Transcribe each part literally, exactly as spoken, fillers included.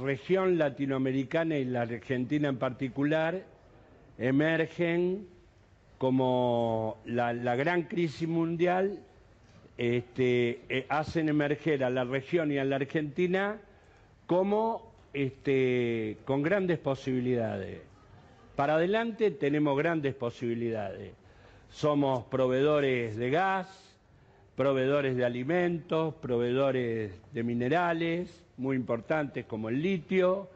región latinoamericana y la Argentina en particular emergen como la, la gran crisis mundial, este, eh, hacen emerger a la región y a la Argentina como este, con grandes posibilidades. Para adelante tenemos grandes posibilidades. Somos proveedores de gas, proveedores de alimentos, proveedores de minerales muy importantes como el litio,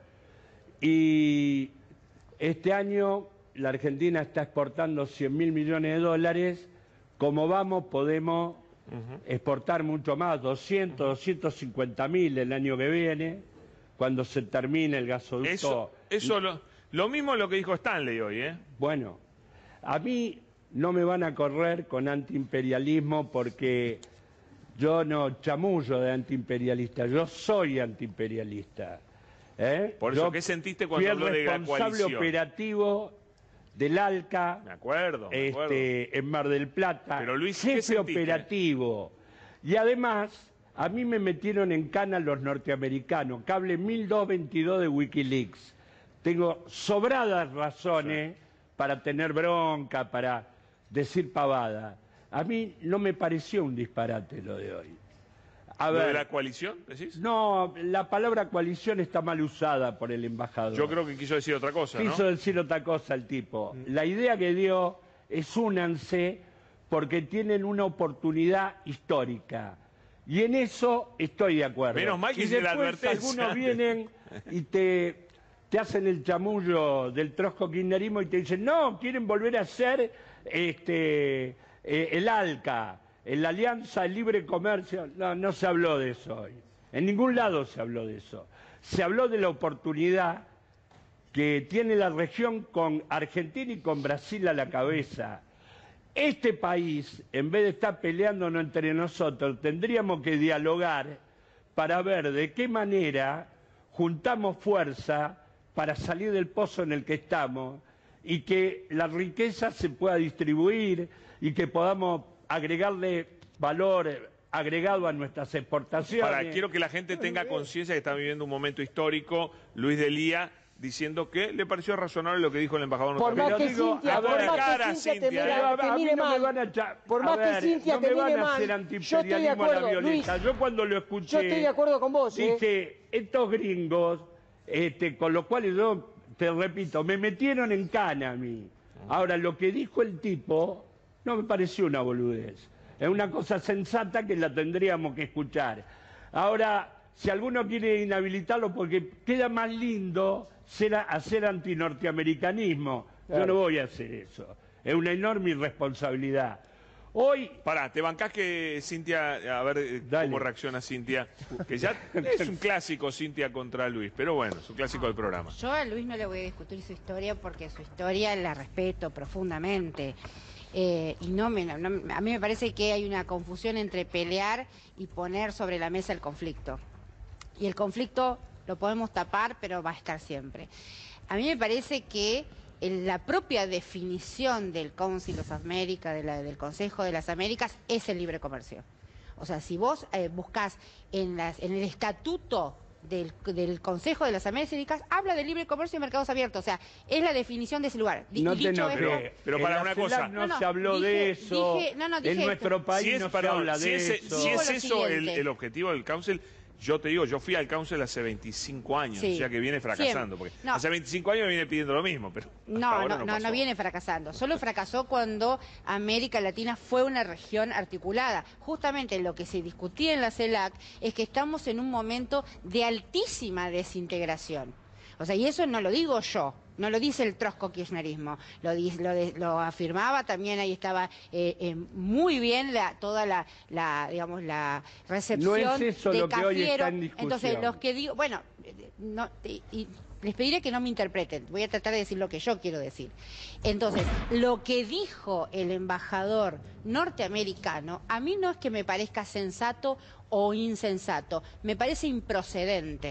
y este año la Argentina está exportando cien mil millones de dólares. Como vamos, podemos uh-huh. exportar mucho más, doscientos, doscientos cincuenta mil el año que viene, cuando se termine el gasoducto. Eso, eso lo, lo mismo es lo que dijo Stanley hoy, ¿eh? Bueno, a mí no me van a correr con antiimperialismo porque yo no chamullo de antiimperialista, yo soy antiimperialista. ¿eh? Por eso, yo ¿qué sentiste cuando habló de la coalición? Fui el responsable operativo del ALCA, me acuerdo, me acuerdo. Este, en Mar del Plata, pero Luis, jefe operativo. Y además, a mí me metieron en cana los norteamericanos, cable mil doscientos veintidós de Wikileaks. Tengo sobradas razones sí. para tener bronca, para decir pavada. A mí no me pareció un disparate lo de hoy. A ¿Lo ver, de la coalición, decís? No, la palabra coalición está mal usada por el embajador. Yo creo que quiso decir otra cosa, ¿no? Quiso decir otra cosa el tipo. La idea que dio es únanse porque tienen una oportunidad histórica. Y en eso estoy de acuerdo. Menos mal que y después la advertencia. Algunos vienen y te, te hacen el chamullo del trosco kirchnerismo y te dicen, no, quieren volver a ser este, eh, el ALCA, la Alianza de Libre Comercio. No, no se habló de eso hoy. En ningún lado se habló de eso. Se habló de la oportunidad que tiene la región con Argentina y con Brasil a la cabeza. Este país, en vez de estar peleándonos entre nosotros, tendríamos que dialogar para ver de qué manera juntamos fuerza para salir del pozo en el que estamos y que la riqueza se pueda distribuir y que podamos agregarle valor agregado a nuestras exportaciones. Para, quiero que la gente tenga conciencia que está viviendo un momento histórico. Luis Delía diciendo que le pareció razonable lo que dijo el embajador norteamericano. Por más que digo, Cintia, por ver, más cara, que Cintia, Cintia, te, mira, eh, te mire no mal, por más que Cintia no te mire me van a mal, hacer yo estoy de antiimperialismo acuerdo, a la violeta. Luis, yo cuando lo escuché, yo estoy de acuerdo con vos, dije, ¿eh? estos gringos, este, con los cuales yo, te repito, me metieron en cana a mí. Ahora, lo que dijo el tipo, no me pareció una boludez. Es una cosa sensata que la tendríamos que escuchar. Ahora, si alguno quiere inhabilitarlo porque queda más lindo ser, hacer antinorteamericanismo, claro. Yo no voy a hacer eso. Es una enorme irresponsabilidad. Hoy... Pará, ¿te bancás que Cintia, a ver Dale. cómo reacciona Cintia? Que ya es un clásico Cintia contra Luis, pero bueno, es un clásico del programa. Yo a Luis no le voy a discutir su historia porque su historia la respeto profundamente. Eh, y no, me, no a mí me parece que hay una confusión entre pelear y poner sobre la mesa el conflicto. Y el conflicto lo podemos tapar, pero va a estar siempre. A mí me parece que en la propia definición del Council of America, de la, del Consejo de las Américas, es el libre comercio. O sea, si vos eh, buscás en, las, en el estatuto Del, del Consejo de las Américas, habla de libre comercio y mercados abiertos. O sea, es la definición de ese lugar. D no te dicho pero, esto, pero para en una la cosa... No, no, se habló dije, de eso. Dije, no, no, dije en nuestro esto. país si es, no perdón, se habla si de es, eso. Si es lo eso el, siguiente. el objetivo del Council, yo te digo, yo fui al Council hace veinticinco años, Sí. o sea que viene fracasando. Porque no. hace veinticinco años me viene pidiendo lo mismo, pero No, ahora no, no, no, no viene fracasando. Solo fracasó cuando América Latina fue una región articulada. Justamente lo que se discutía en la CELAC es que estamos en un momento de altísima desintegración. O sea, y eso no lo digo yo, no lo dice el trosco kirchnerismo, lo, lo, de, lo afirmaba también, ahí estaba eh, eh, muy bien la, toda la, la, digamos, la recepción no es eso de lo que Cafiero. Hoy está en discusión. Entonces, los que digo, bueno, no, y, y les pediré que no me interpreten, voy a tratar de decir lo que yo quiero decir. Entonces, lo que dijo el embajador norteamericano, a mí no es que me parezca sensato o insensato, me parece improcedente.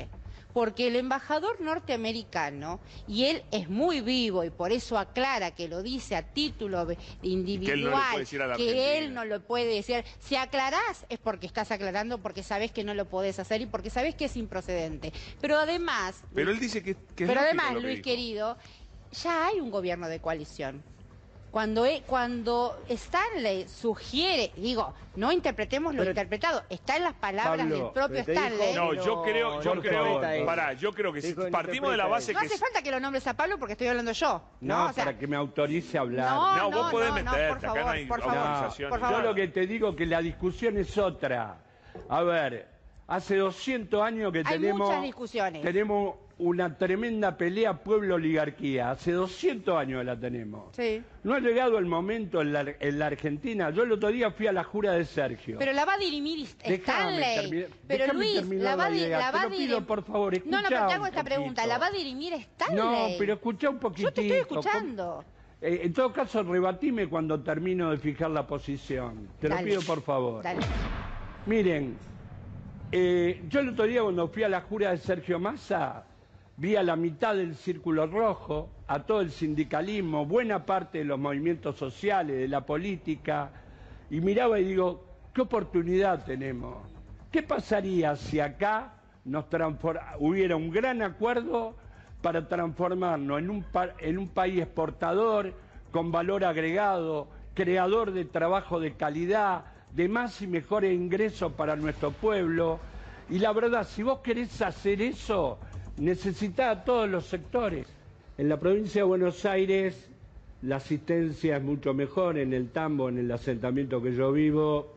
porque el embajador norteamericano, y él es muy vivo y por eso aclara que lo dice a título individual, que él no lo puede decir, si aclarás es porque estás aclarando, porque sabés que no lo podés hacer y porque sabés que es improcedente. Pero además... Pero él dice que, que es Pero además, Luis dijo. querido, ya hay un gobierno de coalición. Cuando, cuando Stanley sugiere, digo, no interpretemos lo pero, interpretado, está en las palabras Pablo, del propio Stanley. Dijo, no, yo creo, yo creo, pará, yo creo que si partimos de la base no que... No hace falta que lo nombres a Pablo porque estoy hablando yo. No, no o sea, para que me autorice a hablar. No, no, vos no, podés no, meterte, no, por favor, acá no hay por favor, autorización. Por favor. Yo lo que te digo es que la discusión es otra. A ver, hace doscientos años que hay tenemos... muchas discusiones. Tenemos una tremenda pelea pueblo-oligarquía. Hace doscientos años la tenemos. Sí. No ha llegado el momento en la, en la Argentina. Yo el otro día fui a la jura de Sergio. Pero la va a dirimir Stanley. Pero Luis, la va, la la va a dirimir... pido, por favor, escuchá. No, no, pero te hago esta pregunta. ¿La va a dirimir Stanley? No, pero escuchá un poquitito. Yo te estoy escuchando. Eh, en todo caso, rebatime cuando termino de fijar la posición. Te Dale. lo pido, por favor. Dale. Miren, eh, yo el otro día cuando fui a la jura de Sergio Massa... vi a la mitad del Círculo Rojo, a todo el sindicalismo, buena parte de los movimientos sociales, de la política, y miraba y digo, ¿qué oportunidad tenemos? ¿Qué pasaría si acá nos hubiera un gran acuerdo para transformarnos en un, en un país exportador, con valor agregado, creador de trabajo de calidad, de más y mejores ingresos para nuestro pueblo? Y la verdad, si vos querés hacer eso... necesita a todos los sectores. En la provincia de Buenos Aires la asistencia es mucho mejor, en el Tambo, en el asentamiento que yo vivo,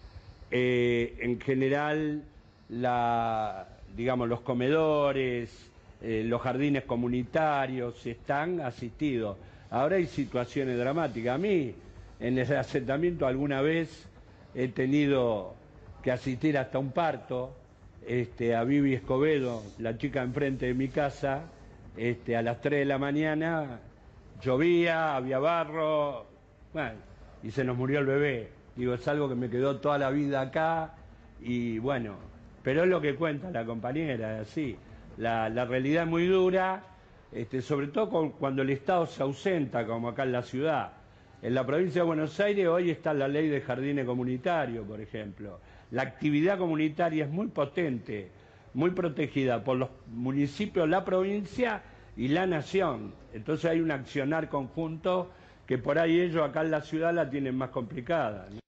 eh, en general la, digamos, los comedores, eh, los jardines comunitarios están asistidos. Ahora hay situaciones dramáticas. A mí, en el asentamiento alguna vez he tenido que asistir hasta un parto. Este, a Vivi Escobedo, la chica enfrente de mi casa, este, a las tres de la mañana, llovía, había barro, bueno, y se nos murió el bebé. Digo, es algo que me quedó toda la vida acá, y bueno, pero es lo que cuenta la compañera, así. La, la realidad es muy dura, este, sobre todo con, cuando el Estado se ausenta, como acá en la ciudad. En la provincia de Buenos Aires hoy está la ley de jardines comunitarios, por ejemplo. La actividad comunitaria es muy potente, muy protegida por los municipios, la provincia y la nación. Entonces hay un accionar conjunto que por ahí ellos acá en la ciudad la tienen más complicada, ¿no?